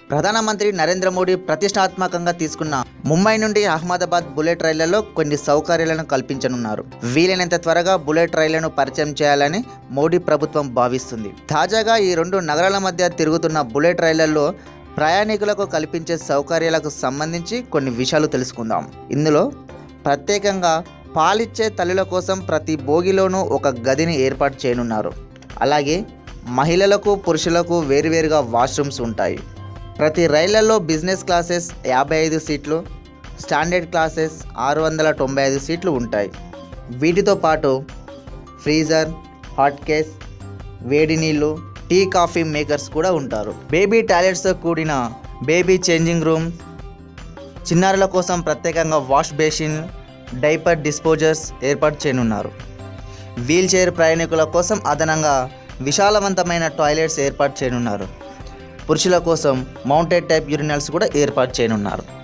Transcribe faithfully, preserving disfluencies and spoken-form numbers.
ప్రధానమంత్రి నరేంద్ర మోడీ ప్రతిష్టాత్మకంగా తీసుకున్న ముంబై నుండి అహ్మదాబాద్ బుల్లెట్ రైళ్లలో కొన్ని సౌకర్యాలను కల్పించనున్నారు. వీలైనంత త్వరగా బుల్లెట్ రైళ్లను పరిచయం చేయాలని మోడీ ప్రభుత్వం భావిస్తుంది. తాజాగా ఈ రెండు నగరాల మధ్య తిరుగుతున్న బుల్లెట్ రైళ్లలో ప్రయాణికులకు కల్పించే సౌకర్యాలకు సంబంధించి కొన్ని విషయాలు తెలుసుకుందాం. ఇందులో ప్రత్యేకంగా పాలిచ్చే తల్లుల కోసం ప్రతి బోగిలోనూ ఒక గదిని ఏర్పాటు చేయనున్నారు. అలాగే మహిళలకు పురుషులకు వేరువేరుగా వాష్రూమ్స్ ఉంటాయి. ప్రతి రైళ్లలో బిజినెస్ క్లాసెస్ యాభై ఐదు సీట్లు, స్టాండర్డ్ క్లాసెస్ ఆరు వందల తొంభై ఐదు సీట్లు ఉంటాయి. వీటితో పాటు ఫ్రీజర్, హాట్ కేస్, వేడి నీళ్ళు, టీ కాఫీ మేకర్స్ కూడా ఉంటారు. బేబీ టాయిలెట్స్తో కూడిన బేబీ చేంజింగ్ రూమ్, చిన్నారుల కోసం ప్రత్యేకంగా వాష్ బేసిన్, డైపర్ డిస్పోజర్స్ ఏర్పాటు చేయనున్నారు. వీల్ చైర్ ప్రయాణికుల కోసం అదనంగా విశాలవంతమైన టాయిలెట్స్ ఏర్పాటు చేయనున్నారు. పురుషుల కోసం మౌంటెడ్ టైప్ యూరినల్స్ కూడా ఏర్పాటు చేయనున్నారు.